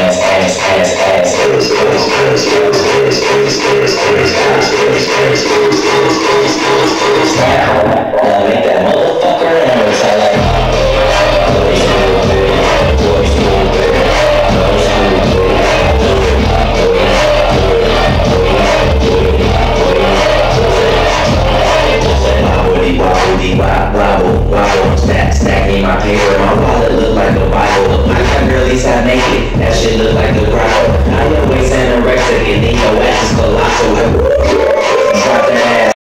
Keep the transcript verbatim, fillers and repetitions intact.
Make that motherfucker and it's like wobble, wobble, stack, stacking my paper. My wallet look like a Bible. My cat girl east side naked. That shit look like a grotto. I your waist anorexic and then your ass is colossal.